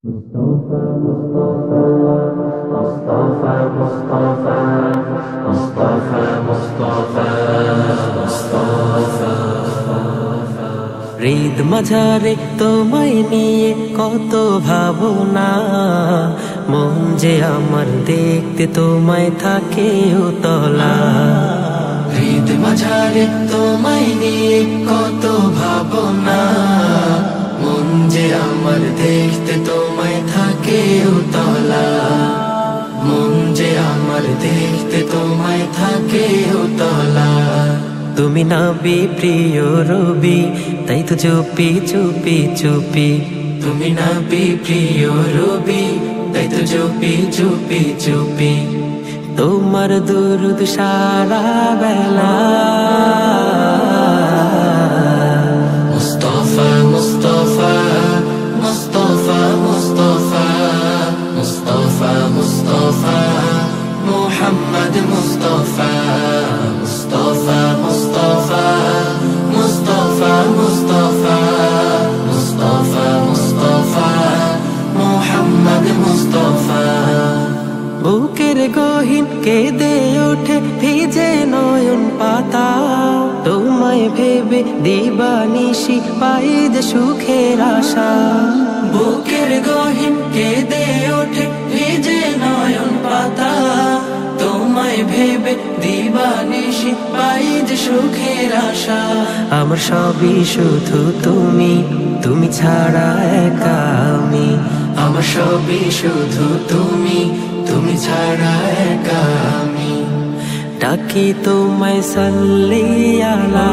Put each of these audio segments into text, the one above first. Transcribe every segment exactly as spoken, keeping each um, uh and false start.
Mustafa, Mustafa, Mustafa, Mustafa, Mustafa, Mustafa, Mustafa. হৃদ মাঝারে তোমায় নিয়ে কত ভাবনা, মন যে আমার দেখতে তোমায় থাকে উতলা। হৃদ মাঝারে তোমায় নিয়ে কত ভাবনা, মন যে আমার দেখতে তোমায় থাকে উতলা। মন যে আমার দেখতে তোমায় থাকে উতলা। তুমি নবী প্রিয় রবি, তাই তো চুপি চুপি চুপি। তুমি নবী প্রিয় রবি, তাই তো চুপি চুপি চুপি। তোমার দুরুদ সারা বেলা। মুস্তাফা মুস্তাফা মুস্তাফা মুস্তাফা মুস্তাফা মুস্তাফা মুহাম্মদ মুস্তাফা মুস্তাফা মুস্তাফা মুস্তাফা মুস্তাফা মুস্তাফা মুস্তাফা মুহাম্মদ মুস্তাফা। বুকের গহীন কেঁদে ওঠে ভিজে নয়ন পাতা, তোমায় ভেবে দিবানিশি পাই যে সুখের আশা। বুকের গহীন কেঁদে ওঠে ভিজে নয়ন পাতা, তোমায় ভেবে দিবানিশি পাই যে সুখের আশা। আমার সবই শুধু তুমি, তুমি ছাড়া একা আমি। আমার সবই শুধু তুমি, তুমি ছাড়া একা আমি। ডাকি তোমায় সাল্লি আলা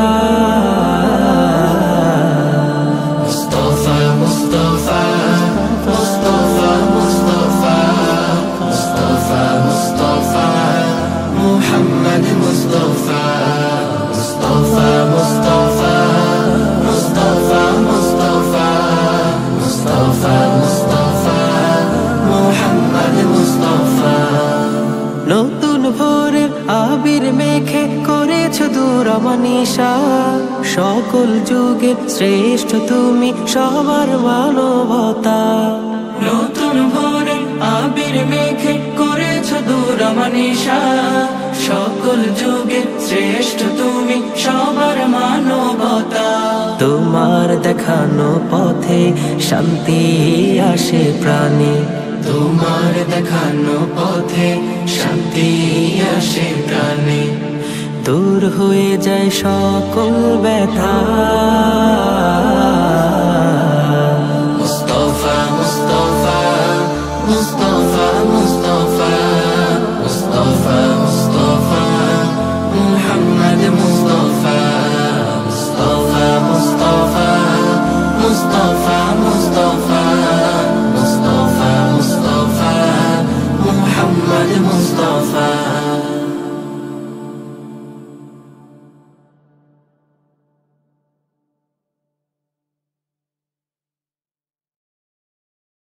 মুস্তাফা মুস্তাফা মুস্তাফা মুস্তাফা মুস্তাফা মুস্তাফা মুহাম্মদ মুস্তাফা মুস্তাফা মুস্তাফা মুস্তাফা মুস্তাফা মুস্তাফা মুস্তাফা মুহাম্মদ মুস্তাফা। নতুন ভোরের আবির মেখে করেছ দূর মানিসা, সকল যুগের শ্রেষ্ঠ তুমি সবার মানবতা। নতুন ভোরের আবির মেখে করেছ দূর মানিসা, সকল যুগের শ্রেষ্ঠ তুমি সবার মানবতা। তোমার দেখানো পথে শান্তি আসে প্রাণে, তোমার দেখানো পথে শান্তি আসে প্রাণে। দূর হয়ে যায় সকল ব্যথা। মুস্তাফা মুস্তাফা মুস্তাফা মুস্তাফা মুস্তাফা মুস্তাফা মুহাম্মদ মুস্তাফা